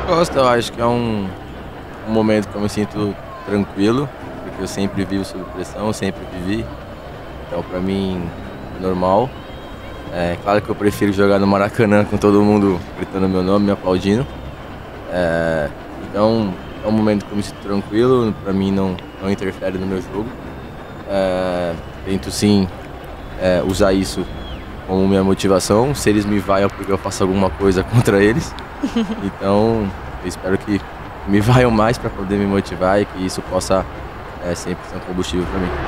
Gosto, eu acho que é um momento que eu me sinto tranquilo, porque eu sempre vivo sob pressão, sempre vivi. Então, pra mim, é normal. É claro que eu prefiro jogar no Maracanã com todo mundo gritando meu nome, me aplaudindo. Então, é um momento que eu me sinto tranquilo, pra mim não interfere no meu jogo. Tento sim usar isso como minha motivação, se eles me vaiam porque eu faço alguma coisa contra eles. Então, eu espero que me vaiam mais para poder me motivar e que isso possa sempre ser um combustível para mim.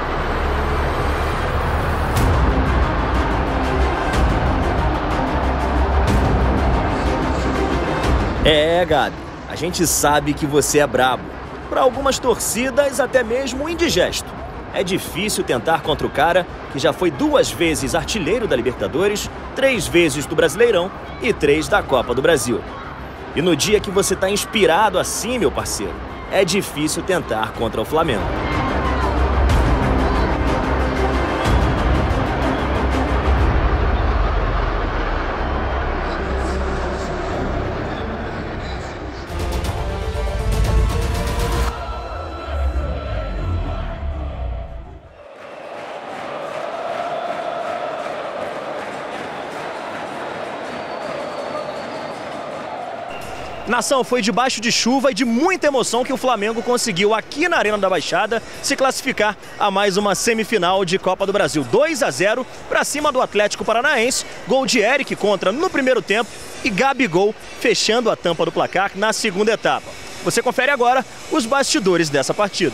Gabi, a gente sabe que você é brabo. Para algumas torcidas, até mesmo indigesto. É difícil tentar contra o cara que já foi 2 vezes artilheiro da Libertadores, 3 vezes do Brasileirão e 3 da Copa do Brasil. E no dia que você tá inspirado assim, meu parceiro, é difícil tentar contra o Flamengo. Nação, foi debaixo de chuva e de muita emoção que o Flamengo conseguiu aqui na Arena da Baixada se classificar a mais uma semifinal de Copa do Brasil. 2-0 para cima do Atlético Paranaense, gol de Eric contra no primeiro tempo e Gabigol fechando a tampa do placar na segunda etapa. Você confere agora os bastidores dessa partida.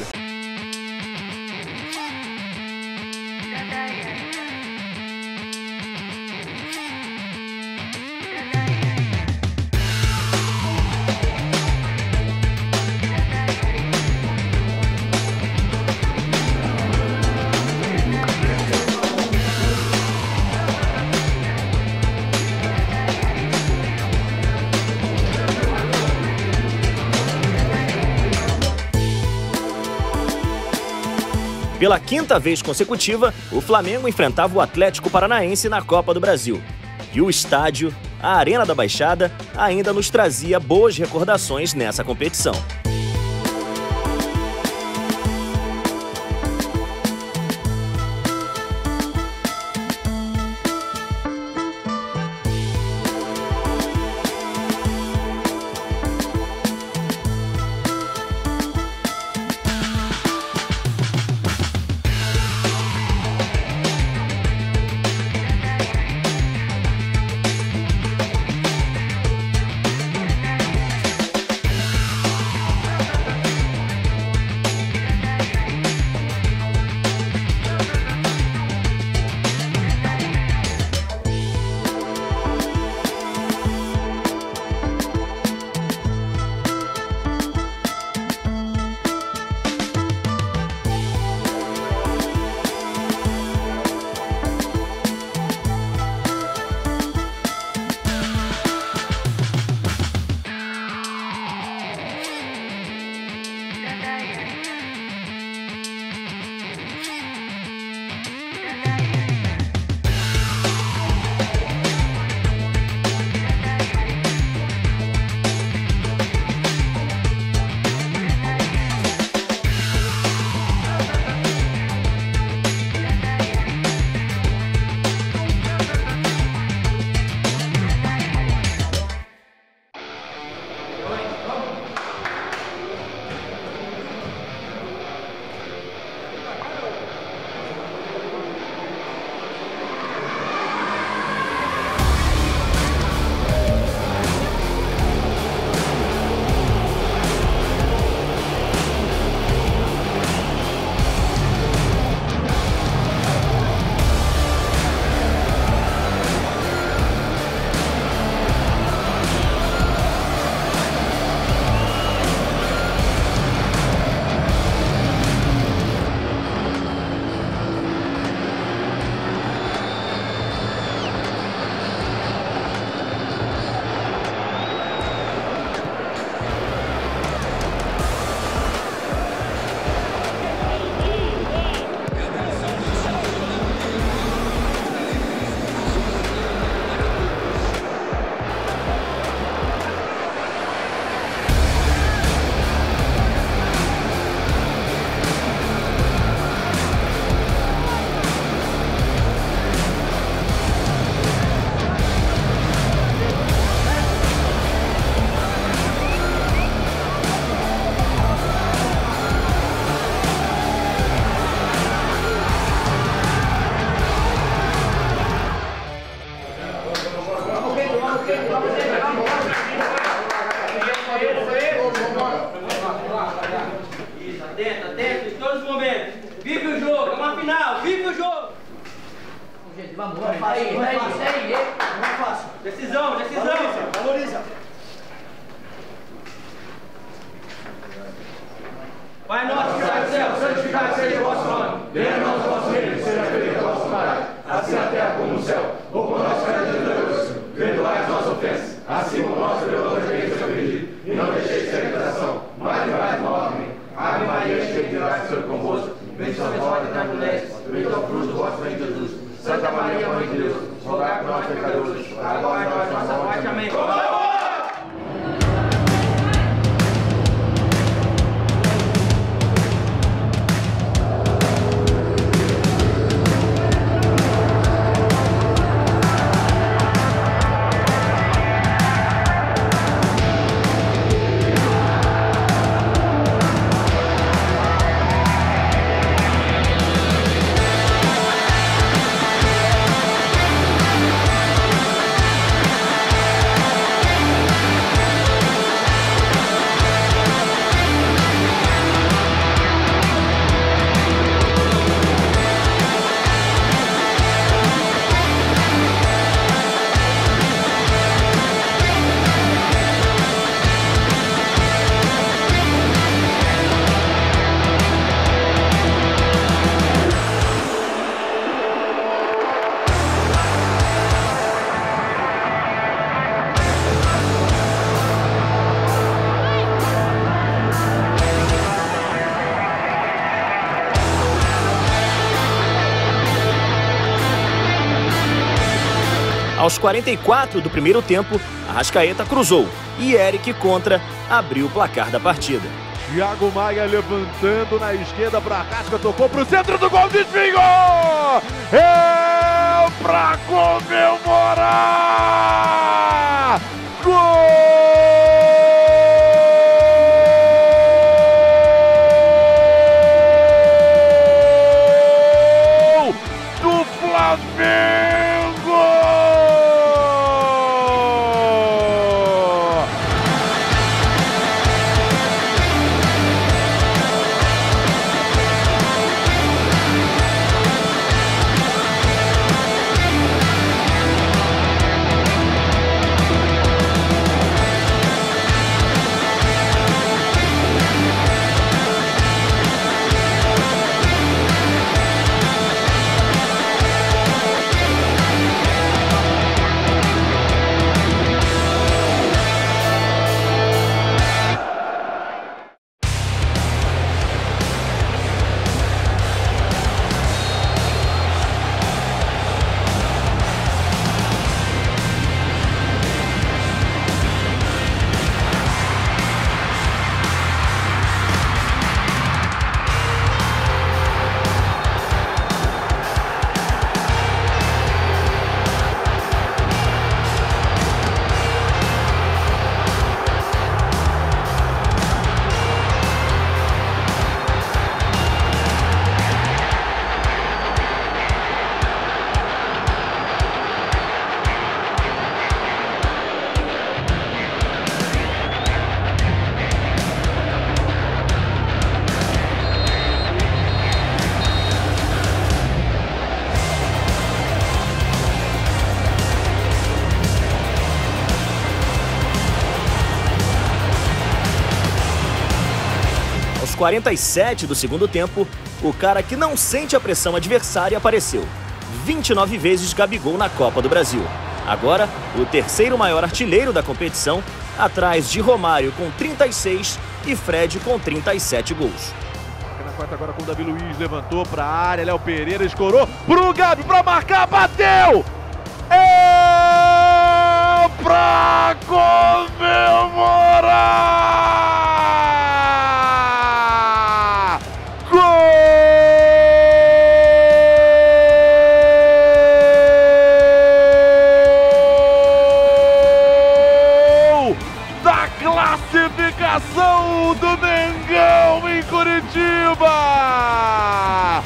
Pela 5ª vez consecutiva, o Flamengo enfrentava o Atlético Paranaense na Copa do Brasil. E o estádio, a Arena da Baixada, ainda nos trazia boas recordações nessa competição. Vamos, vai fácil, não é fácil. Decisão. Valoriza. Pai nosso que está no céu, santificado seja o vosso nome. Venha a nós o vosso reino, seja feita a vossa vontade, assim na terra como no céu. O pão nosso cada dia nos dai hoje. Perdoai as nossas ofensas, assim como nós perdoamos a quem nos tem ofendido. E não deixeis de ser tentação, mas livrai-nos do mal. Amém. Ave Maria, cheia de graça, o Senhor é convosco. Bendita sois vós entre as mulheres, bendito é o fruto do vosso ventre, Jesus. Santa Maria, Mãe de Deus, rogai por nós pecadores, agora e na hora de nossa morte. Amém. Aos 44 do primeiro tempo, Arrascaeta cruzou e Eric Contra abriu o placar da partida. Thiago Maia levantando na esquerda para Arrasca, tocou para o centro do gol, desviou! É para comemorar! Gol! Do Flamengo! Aos 47 do segundo tempo, o cara que não sente a pressão adversária apareceu. 29 vezes Gabigol na Copa do Brasil. Agora, o terceiro maior artilheiro da competição, atrás de Romário com 36 e Fred com 37 gols. Na quarta agora com o Davi Luiz, levantou para a área, Léo Pereira escorou pro Gabi para marcar, bateu! É pra comemorar! Classificação do Mengão em Curitiba!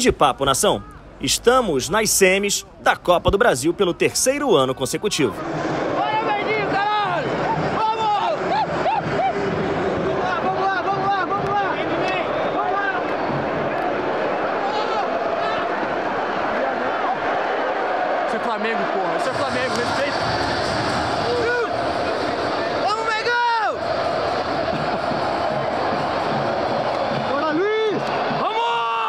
de papo, nação. Estamos nas semis da Copa do Brasil pelo 3º ano consecutivo. Bora, Verdinho, caralho! Vamos! Vamos lá! Vamos lá! Isso é Flamengo, porra! Isso é Flamengo, respeita! Vamos, Mengão! Bora, Luiz! Vamos!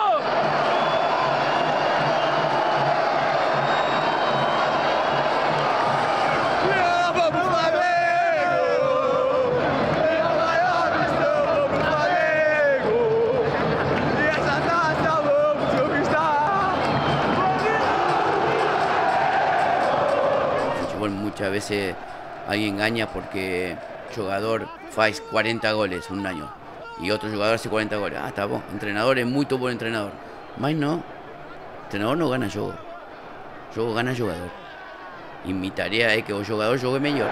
Muchas veces alguien engaña porque jugador faz 40 goles en un año y otro jugador hace 40 goles. Ah, está bom. Entrenador es muy buen entrenador. Mas no, entrenador no gana juego. Juego gana jugador. Y mi tarea es que el jugador juegue mejor.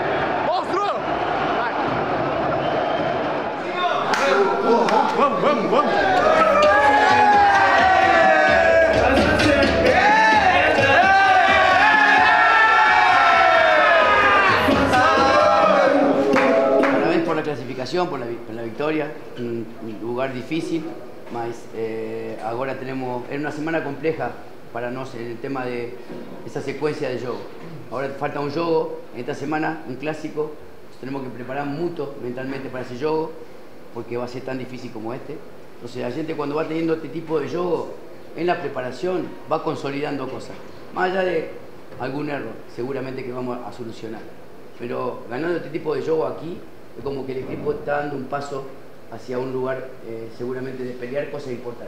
Vamos! Clasificación, por la victoria, un lugar difícil, mas ahora tenemos, es una semana compleja para nosotros en el tema de esa secuencia de juego. Ahora falta un juego, en esta semana un clásico, tenemos que preparar mucho mentalmente para ese juego, porque va a ser tan difícil como este. Entonces la gente cuando va teniendo este tipo de juego, en la preparación va consolidando cosas, más allá de algún error, seguramente que vamos a solucionar. Pero ganando este tipo de juego aquí, es como que el equipo está dando un paso hacia un lugar seguramente de pelear cosas importantes.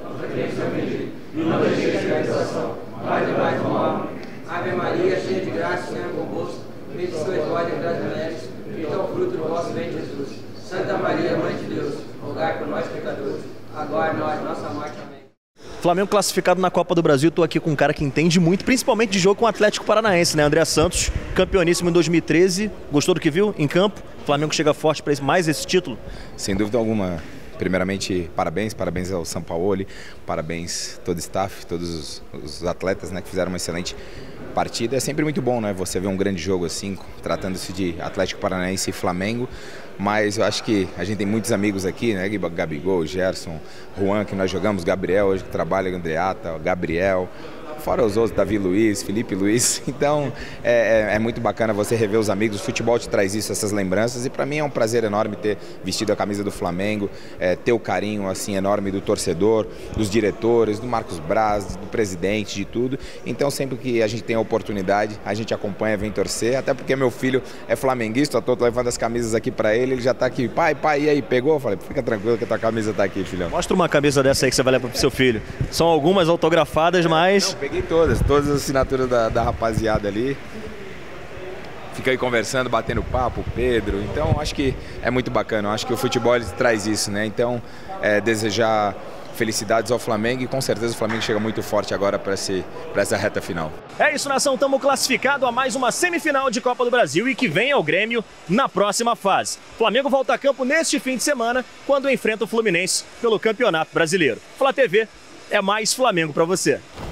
Ave Maria, cheia de graça, Senhor é convosco. Bendita sois vós entre as mulheres, bendito é o fruto do vosso ventre, Jesus. Santa Maria, Mãe de Deus, rogai por nós pecadores, agora e na hora de nossa morte. Amém. Flamengo classificado na Copa do Brasil, estou aqui com um cara que entende muito, principalmente de jogo com o Atlético Paranaense, né? André Santos, campeoníssimo em 2013, gostou do que viu em campo? O Flamengo chega forte para mais esse título? Sem dúvida alguma. Primeiramente, parabéns ao Sampaoli, parabéns todo o staff, todos os atletas, né, que fizeram uma excelente partida. É sempre muito bom, né, você ver um grande jogo assim, tratando-se de Atlético Paranaense e Flamengo, mas eu acho que a gente tem muitos amigos aqui, né, Gabigol, Gerson, Juan, que nós jogamos, Gabriel, hoje que trabalha, Andreata, Gabriel, fora os outros, Davi Luiz, Felipe Luiz. Então é muito bacana você rever os amigos, o futebol te traz isso, essas lembranças, e para mim é um prazer enorme ter vestido a camisa do Flamengo, ter o carinho assim enorme do torcedor, dos diretores, do Marcos Braz, do presidente, de tudo. Então sempre que a gente tem a oportunidade, a gente acompanha, vem torcer, até porque meu filho é flamenguista, eu tô levando as camisas aqui para ele já tá aqui, pai, e aí, pegou? Eu falei, fica tranquilo que a tua camisa tá aqui, filhão. Mostra uma camisa dessa aí que você vai levar pro seu filho. São algumas autografadas, mas... Não, peguei todas as assinaturas da rapaziada ali. Fica aí conversando, batendo papo, Pedro. Então acho que é muito bacana, acho que o futebol ele traz isso, né? Então desejar felicidades ao Flamengo e com certeza o Flamengo chega muito forte agora para essa reta final. É isso, nação, estamos classificados a mais uma semifinal de Copa do Brasil e que vem ao Grêmio na próxima fase. O Flamengo volta a campo neste fim de semana quando enfrenta o Fluminense pelo Campeonato Brasileiro. Flá TV é mais Flamengo para você.